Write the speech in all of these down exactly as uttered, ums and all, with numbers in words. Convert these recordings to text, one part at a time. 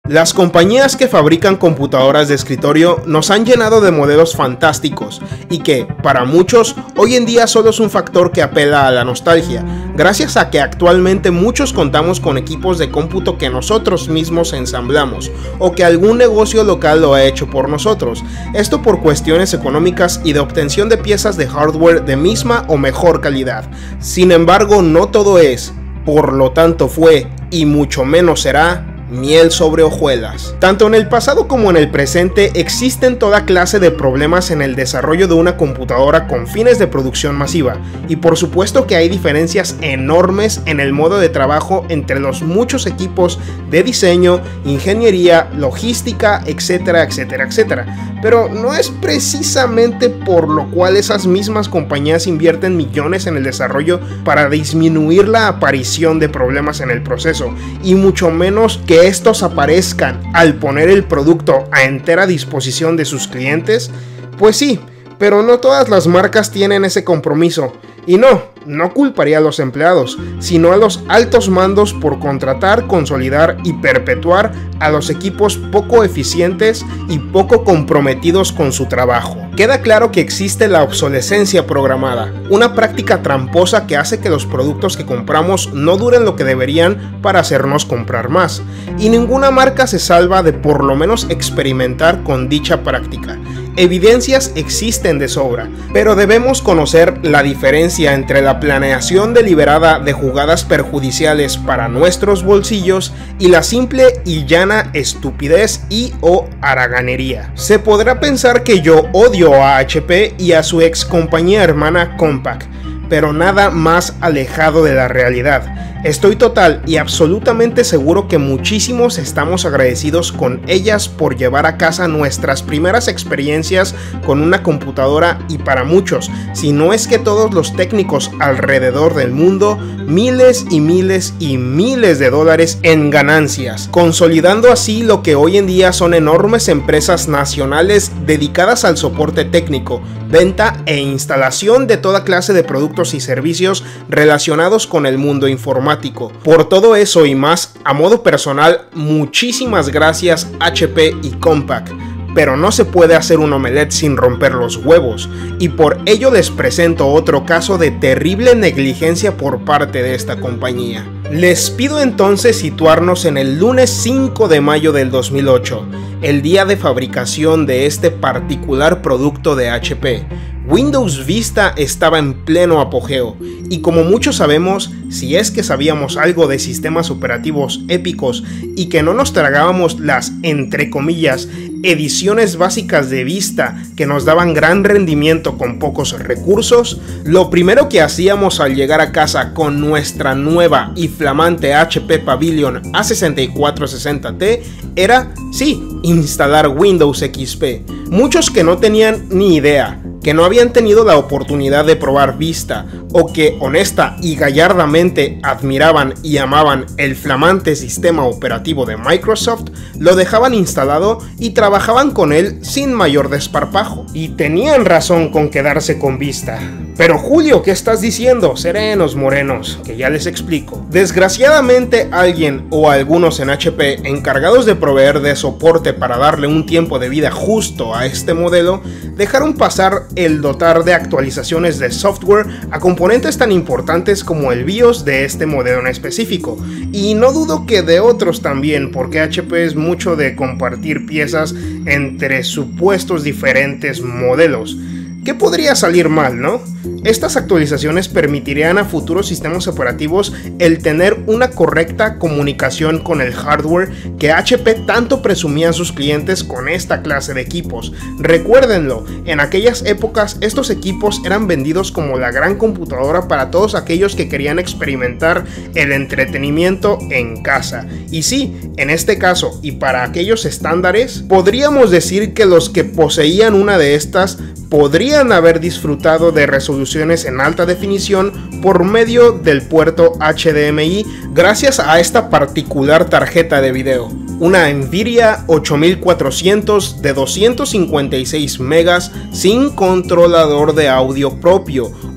Las compañías que fabrican computadoras de escritorio nos han llenado de modelos fantásticos y que, para muchos, hoy en día solo es un factor que apela a la nostalgia, gracias a que actualmente muchos contamos con equipos de cómputo que nosotros mismos ensamblamos o que algún negocio local lo ha hecho por nosotros, esto por cuestiones económicas y de obtención de piezas de hardware de misma o mejor calidad. Sin embargo, no todo es, por lo tanto fue, y mucho menos será, miel sobre hojuelas. Tanto en el pasado como en el presente existen toda clase de problemas en el desarrollo de una computadora con fines de producción masiva, y por supuesto que hay diferencias enormes en el modo de trabajo entre los muchos equipos de diseño, ingeniería, logística, etcétera, etcétera, etcétera. Pero no es precisamente por lo cual esas mismas compañías invierten millones en el desarrollo para disminuir la aparición de problemas en el proceso, y mucho menos que estos aparezcan al poner el producto a entera disposición de sus clientes. Pues sí, pero no todas las marcas tienen ese compromiso. Y no, no culparía a los empleados, sino a los altos mandos por contratar, consolidar y perpetuar a los equipos poco eficientes y poco comprometidos con su trabajo. Queda claro que existe la obsolescencia programada, una práctica tramposa que hace que los productos que compramos no duren lo que deberían para hacernos comprar más, y ninguna marca se salva de por lo menos experimentar con dicha práctica. Evidencias existen de sobra, pero debemos conocer la diferencia entre la planeación deliberada de jugadas perjudiciales para nuestros bolsillos y la simple y llana estupidez y o haraganería. Se podrá pensar que yo odio a H P y a su ex compañía hermana Compaq, pero nada más alejado de la realidad. Estoy total y absolutamente seguro que muchísimos estamos agradecidos con ellas por llevar a casa nuestras primeras experiencias con una computadora, y para muchos, si no es que todos los técnicos alrededor del mundo, miles y miles y miles de dólares en ganancias, consolidando así lo que hoy en día son enormes empresas nacionales dedicadas al soporte técnico, venta e instalación de toda clase de productos y servicios relacionados con el mundo informático. Por todo eso y más, a modo personal, muchísimas gracias H P y Compaq. Pero no se puede hacer un omelette sin romper los huevos, y por ello les presento otro caso de terrible negligencia por parte de esta compañía. Les pido entonces situarnos en el lunes cinco de mayo del dos mil ocho, el día de fabricación de este particular producto de H P. Windows Vista estaba en pleno apogeo, y como muchos sabemos, si es que sabíamos algo de sistemas operativos épicos y que no nos tragábamos las, entre comillas, ediciones básicas de Vista que nos daban gran rendimiento con pocos recursos, lo primero que hacíamos al llegar a casa con nuestra nueva y flamante H P Pavilion A sesenta y cuatro sesenta T era, sí, instalar Windows X P. Muchos que no tenían ni idea, que no habían tenido la oportunidad de probar Vista, o que honesta y gallardamente admiraban y amaban el flamante sistema operativo de Microsoft, lo dejaban instalado y trabajaban con él sin mayor desparpajo. Y tenían razón con quedarse con Vista. Pero Julio, ¿qué estás diciendo? Serenos, morenos, que ya les explico. Desgraciadamente alguien o algunos en H P encargados de proveer de soporte para darle un tiempo de vida justo a este modelo, dejaron pasar el dotar de actualizaciones de software a componentes tan importantes como el BIOS de este modelo en específico, y no dudo que de otros también, porque H P es mucho de compartir piezas entre supuestos diferentes modelos. ¿Qué podría salir mal, no? Estas actualizaciones permitirían a futuros sistemas operativos el tener una correcta comunicación con el hardware que H P tanto presumía a sus clientes con esta clase de equipos. Recuérdenlo, en aquellas épocas estos equipos eran vendidos como la gran computadora para todos aquellos que querían experimentar el entretenimiento en casa. Y sí, en este caso y para aquellos estándares, podríamos decir que los que poseían una de estas podrían haber disfrutado de resoluciones en alta definición por medio del puerto H D M I gracias a esta particular tarjeta de video, una Nvidia ocho mil cuatrocientos de doscientos cincuenta y seis megas sin controlador de audio propio,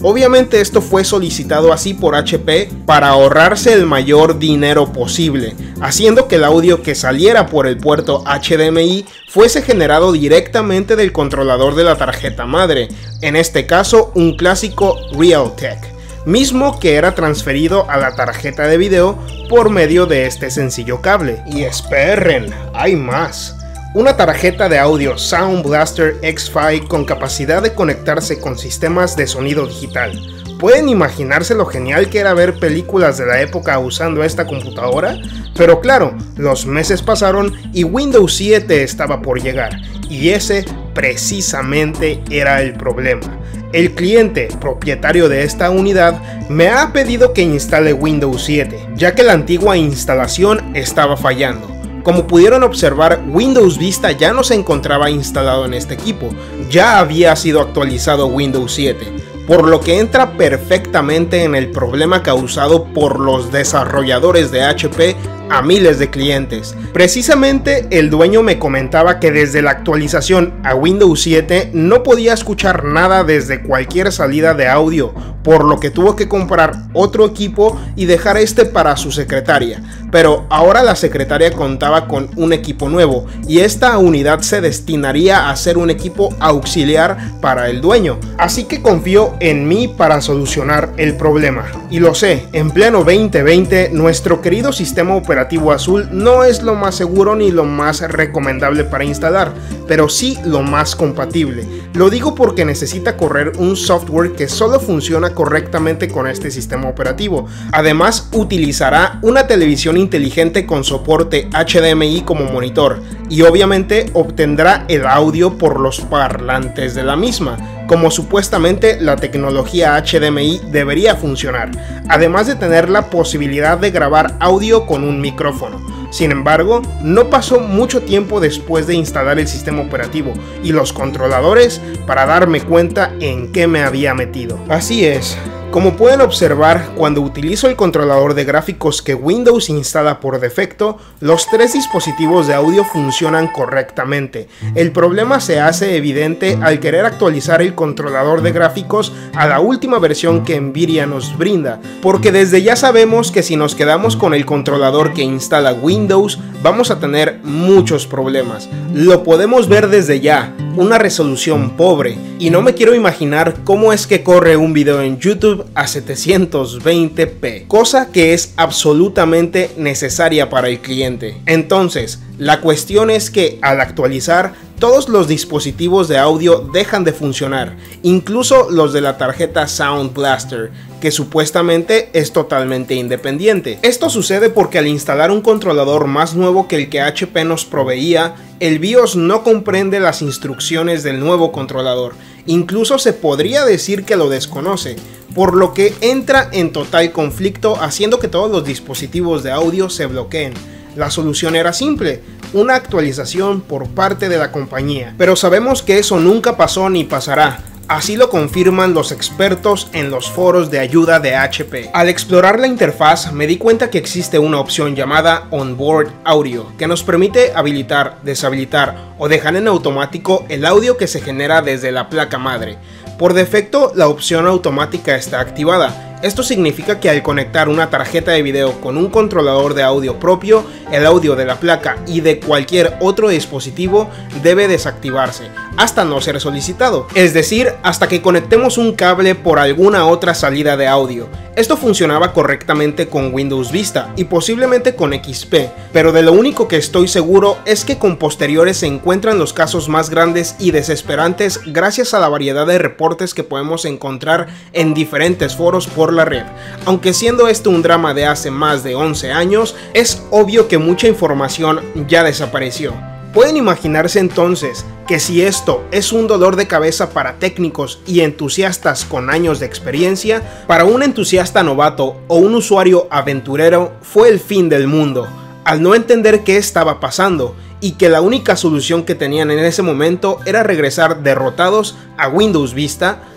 Obviamente esto fue solicitado así por H P para ahorrarse el mayor dinero posible, haciendo que el audio que saliera por el puerto H D M I fuese generado directamente del controlador de la tarjeta madre, en este caso un clásico Realtek, mismo que era transferido a la tarjeta de video por medio de este sencillo cable. Y esperen, hay más. Una tarjeta de audio Sound Blaster X cinco con capacidad de conectarse con sistemas de sonido digital. ¿Pueden imaginarse lo genial que era ver películas de la época usando esta computadora? Pero claro, los meses pasaron y Windows siete estaba por llegar, y ese precisamente era el problema. El cliente propietario de esta unidad me ha pedido que instale Windows siete, ya que la antigua instalación estaba fallando. Como pudieron observar, Windows Vista ya no se encontraba instalado en este equipo, ya había sido actualizado Windows siete, por lo que entra perfectamente en el problema causado por los desarrolladores de H P a miles de clientes. Precisamente el dueño me comentaba que desde la actualización a Windows siete no podía escuchar nada desde cualquier salida de audio, por lo que tuvo que comprar otro equipo y dejar este para su secretaria. Pero ahora la secretaria contaba con un equipo nuevo y esta unidad se destinaría a ser un equipo auxiliar para el dueño. Así que confío en mí para solucionar el problema. Y lo sé, en pleno veinte veinte nuestro querido sistema operativo azul no es lo más seguro ni lo más recomendable para instalar, pero sí lo más compatible. Lo digo porque necesita correr un software que solo funciona correctamente con este sistema operativo. Además, utilizará una televisión inteligente con soporte H D M I como monitor y obviamente obtendrá el audio por los parlantes de la misma, como supuestamente la tecnología H D M I debería funcionar, además de tener la posibilidad de grabar audio con un micrófono. Sin embargo, no pasó mucho tiempo después de instalar el sistema operativo y los controladores para darme cuenta en qué me había metido. Así es. Como pueden observar, cuando utilizo el controlador de gráficos que Windows instala por defecto, los tres dispositivos de audio funcionan correctamente. El problema se hace evidente al querer actualizar el controlador de gráficos a la última versión que Nvidia nos brinda, porque desde ya sabemos que si nos quedamos con el controlador que instala Windows, vamos a tener muchos problemas. Lo podemos ver desde ya, una resolución pobre, y no me quiero imaginar cómo es que corre un video en YouTube a setecientos veinte p, cosa que es absolutamente necesaria para el cliente. Entonces, la cuestión es que al actualizar, todos los dispositivos de audio dejan de funcionar, incluso los de la tarjeta Sound Blaster, que supuestamente es totalmente independiente. Esto sucede porque al instalar un controlador más nuevo que el que H P nos proveía, el BIOS no comprende las instrucciones del nuevo controlador, incluso se podría decir que lo desconoce, por lo que entra en total conflicto, haciendo que todos los dispositivos de audio se bloqueen. La solución era simple, una actualización por parte de la compañía, pero sabemos que eso nunca pasó ni pasará. Así lo confirman los expertos en los foros de ayuda de H P. Al explorar la interfaz me di cuenta que existe una opción llamada Onboard Audio, que nos permite habilitar, deshabilitar o dejar en automático el audio que se genera desde la placa madre. Por defecto, la opción automática está activada. Esto significa que al conectar una tarjeta de video con un controlador de audio propio, el audio de la placa y de cualquier otro dispositivo debe desactivarse hasta no ser solicitado, es decir, hasta que conectemos un cable por alguna otra salida de audio. Esto funcionaba correctamente con Windows Vista y posiblemente con X P, pero de lo único que estoy seguro es que con posteriores se encuentran los casos más grandes y desesperantes gracias a la variedad de reportes que podemos encontrar en diferentes foros por la red. Aunque siendo esto un drama de hace más de once años, es obvio que mucha información ya desapareció. ¿Pueden imaginarse entonces que si esto es un dolor de cabeza para técnicos y entusiastas con años de experiencia, para un entusiasta novato o un usuario aventurero fue el fin del mundo, al no entender qué estaba pasando y que la única solución que tenían en ese momento era regresar derrotados a Windows Vista?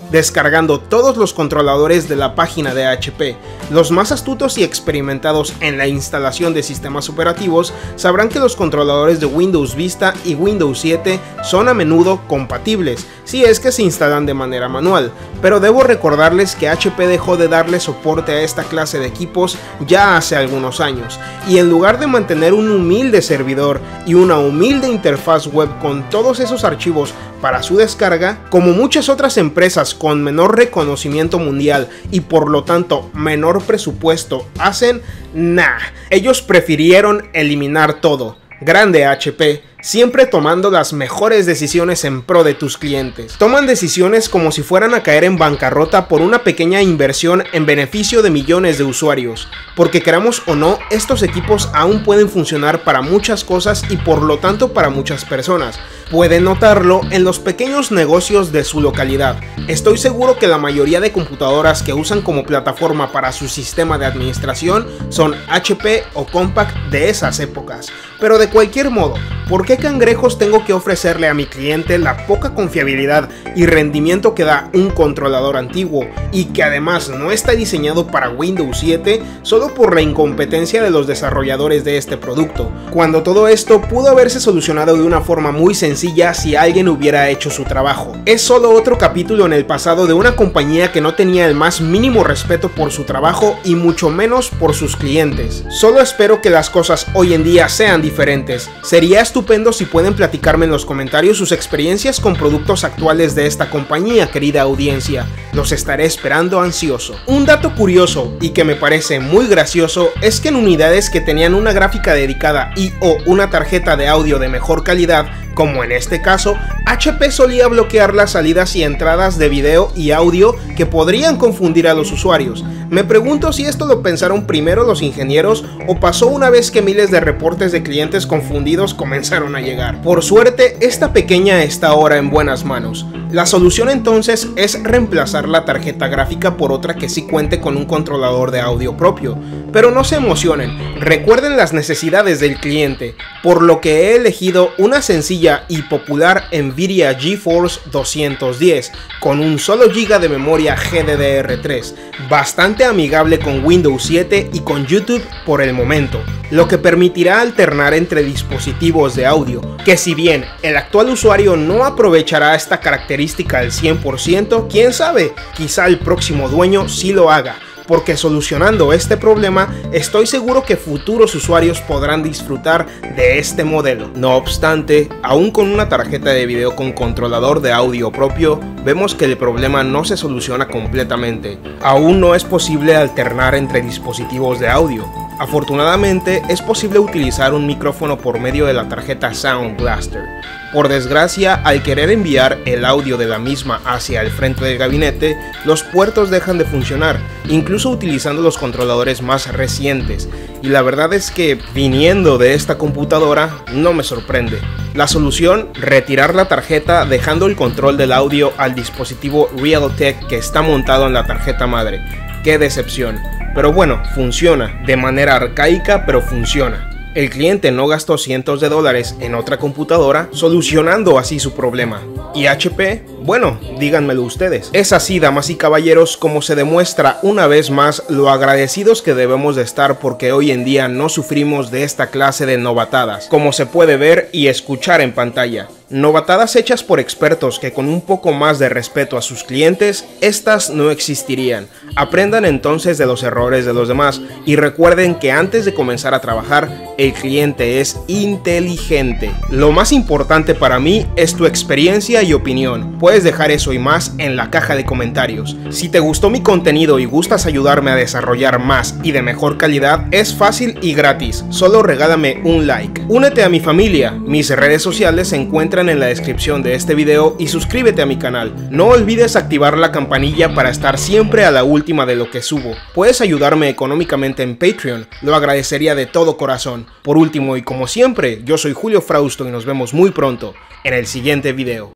descargando todos los controladores de la página de H P. Los más astutos y experimentados en la instalación de sistemas operativos sabrán que los controladores de Windows Vista y Windows siete son a menudo compatibles, si es que se instalan de manera manual, pero debo recordarles que H P dejó de darle soporte a esta clase de equipos ya hace algunos años, y en lugar de mantener un humilde servidor y una humilde interfaz web con todos esos archivos para su descarga, como muchas otras empresas con menor reconocimiento mundial y por lo tanto menor presupuesto hacen, nah, ellos prefirieron eliminar todo. Grande H P, siempre tomando las mejores decisiones en pro de tus clientes. Toman decisiones como si fueran a caer en bancarrota por una pequeña inversión en beneficio de millones de usuarios, porque queramos o no, estos equipos aún pueden funcionar para muchas cosas y por lo tanto para muchas personas. Pueden notarlo en los pequeños negocios de su localidad. Estoy seguro que la mayoría de computadoras que usan como plataforma para su sistema de administración son H P o Compaq de esas épocas. Pero de cualquier modo, ¿por qué cangrejos tengo que ofrecerle a mi cliente la poca confiabilidad y rendimiento que da un controlador antiguo y que además no está diseñado para Windows siete solo por la incompetencia de los desarrolladores de este producto? Cuando todo esto pudo haberse solucionado de una forma muy sencilla si alguien hubiera hecho su trabajo. Es solo otro capítulo en el pasado de una compañía que no tenía el más mínimo respeto por su trabajo y mucho menos por sus clientes. Solo espero que las cosas hoy en día sean diferentes. Sería estupendo si pueden platicarme en los comentarios sus experiencias con productos actuales de esta compañía, querida audiencia. Los estaré esperando ansioso. Un dato curioso y que me parece muy gracioso es que en unidades que tenían una gráfica dedicada y o una tarjeta de audio de mejor calidad, como en este caso, H P solía bloquear las salidas y entradas de video y audio que podrían confundir a los usuarios. Me pregunto si esto lo pensaron primero los ingenieros o pasó una vez que miles de reportes de clientes confundidos comenzaron a llegar. Por suerte, esta pequeña está ahora en buenas manos. La solución entonces es reemplazar la tarjeta gráfica por otra que sí cuente con un controlador de audio propio. Pero no se emocionen, recuerden las necesidades del cliente, por lo que he elegido una sencilla y popular Nvidia GeForce doscientos diez con un solo giga de memoria G D D R tres, bastante amigable con Windows siete y con YouTube por el momento, lo que permitirá alternar entre dispositivos de audio, que si bien el actual usuario no aprovechará esta característica al cien por ciento, quién sabe, quizá el próximo dueño sí lo haga, porque solucionando este problema estoy seguro que futuros usuarios podrán disfrutar de este modelo. No obstante, aún con una tarjeta de video con controlador de audio propio, vemos que el problema no se soluciona completamente. Aún no es posible alternar entre dispositivos de audio. Afortunadamente, es posible utilizar un micrófono por medio de la tarjeta Sound Blaster. Por desgracia, al querer enviar el audio de la misma hacia el frente del gabinete, los puertos dejan de funcionar, incluso utilizando los controladores más recientes, y la verdad es que, viniendo de esta computadora, no me sorprende. La solución, retirar la tarjeta dejando el control del audio al dispositivo Realtek que está montado en la tarjeta madre. ¡Qué decepción! Pero bueno, funciona, de manera arcaica, pero funciona. El cliente no gastó cientos de dólares en otra computadora, solucionando así su problema. ¿Y H P? Bueno, díganmelo ustedes. Es así, damas y caballeros, como se demuestra una vez más lo agradecidos que debemos de estar porque hoy en día no sufrimos de esta clase de novatadas, como se puede ver y escuchar en pantalla. Novatadas hechas por expertos que con un poco más de respeto a sus clientes, estas no existirían. Aprendan entonces de los errores de los demás y recuerden que antes de comenzar a trabajar, el cliente es inteligente. Lo más importante para mí es tu experiencia y opinión. Puedes dejar eso y más en la caja de comentarios. Si te gustó mi contenido y gustas ayudarme a desarrollar más y de mejor calidad, es fácil y gratis. Solo regálame un like. Únete a mi familia. Mis redes sociales se encuentran en la descripción de este video y suscríbete a mi canal. No olvides activar la campanilla para estar siempre a la última de lo que subo. Puedes ayudarme económicamente en Patreon, lo agradecería de todo corazón. Por último y como siempre, yo soy Julio Frausto y nos vemos muy pronto en el siguiente video.